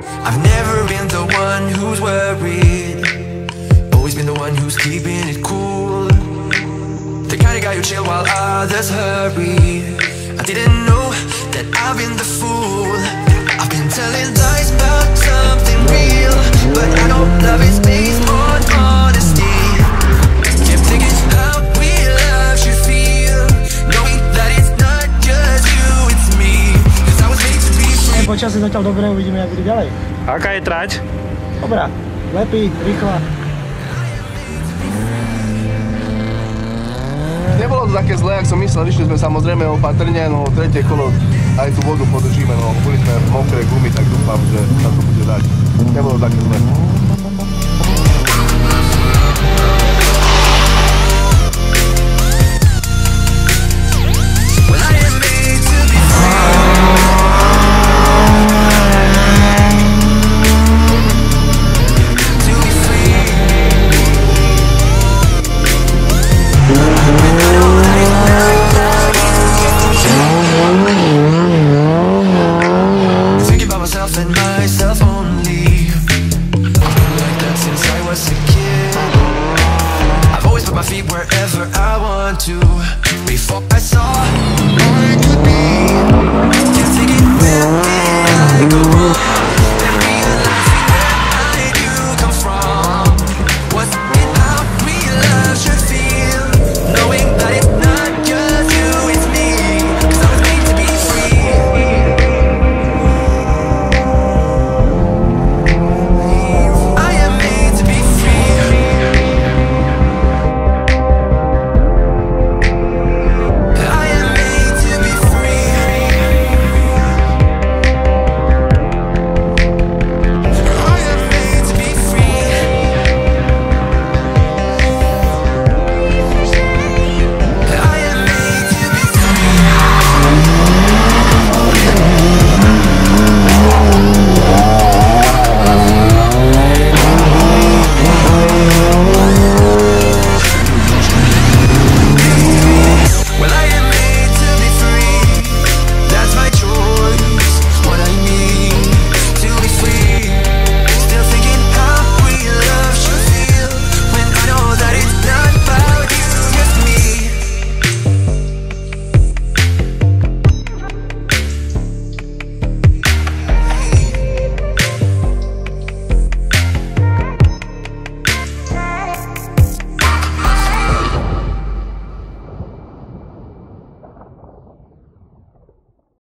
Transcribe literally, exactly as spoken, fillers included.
I've never been the one who's worried, always been the one who's keeping it cool. The kind of guy who chill while others hurry. I didn't know that I've been the fool. I've been telling lies about something real, but I know love is based on honesty. Kept thinking how real love should feel, knowing that it's not just you, it's me. Cause I was made to be free. Počasie zatiaľ dobré, uvidíme, jak bude ďalej. Aká je trať? Dobrá, lepí, rýchla. Nebolo to také zlé, ak som myslel, išli sme samozrejme opatrne, no tretie kolo aj tú vodu podržíme, no boli sme mokré gumy, tak dúfam, že sa to bude dať. Nebolo také zlé. Wherever I want to. Before I saw